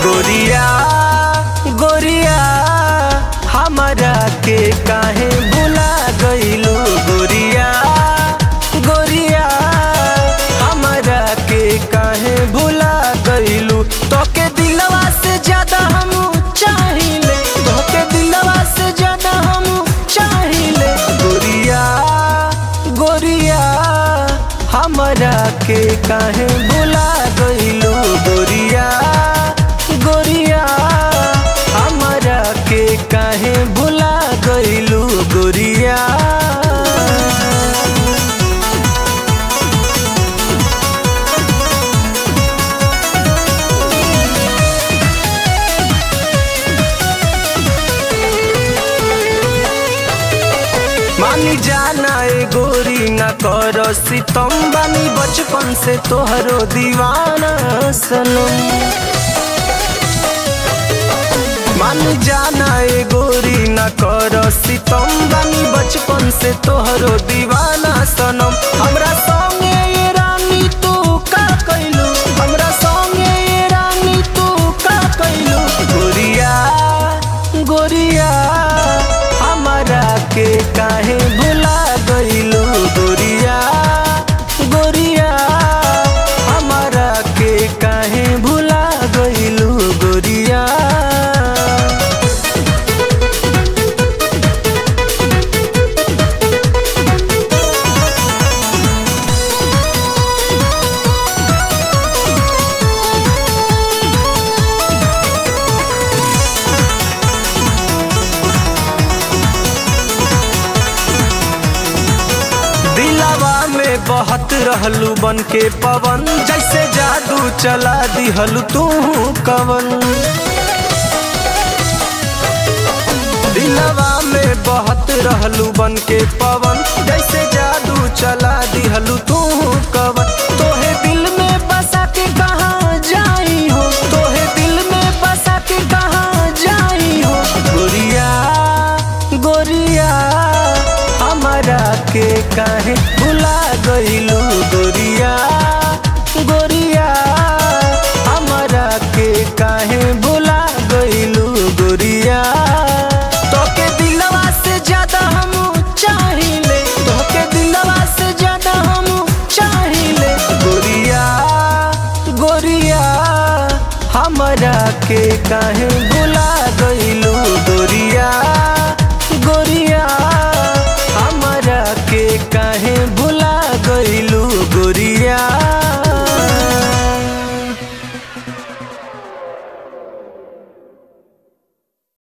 गोरिया गोरिया हमरा के काहे भुला गइलू। गोरिया गोरिया हमरा के काहे भुला गइलू। तोके दिलवा से ज्यादा हम चाहिले, तोके दिलवा से ज्यादा हम चाहिले। गोरिया गोरिया हमरा के काहे भुला गइलू। गोरिया गोरिया हमरा के काहे भुला गइलू। गोरिया मानी जाना ए गोरी न करो सितम, बानी बचपन से तोहरो दीवाना सनम। मान जाना ए गोरी न करो सितम, बानी बचपन से तोहरो दीवाना सनम। हमरा संगे ये रानी तू का कइलू, हमरा संगे ये रानी तू का कइलू। गोरिया गोरिया हमरा के काहे भुला गइलू। गोरिया गोरिया हमरा के काहे भुला गइलू। गोरिया दिलवा में बहत रहलू बन के पवन, जैसे जादू चला दिहलू तू कवन। दिलवा में बहत रहलू बन के पवन, जैसे जादू चला दिहलू तू कवन। तोहे दिल में बसा के कहाँ जाई हो, तोहे दिल में बसा के कहाँ जाई हो। गोरिया गोरिया हमरा के काहे भुला गइलू। गोरिया गोरिया हमरा के काहे भुला गइलू। गोरिया तोके दिलवा से ज्यादा हम चाहिले, तोके दिलवा से ज्यादा हम चाहिले। गोरिया गोरिया हमरा के काहे भुला गइलू। गोरिया गोरिया हमरा के काहे भुला गइलू।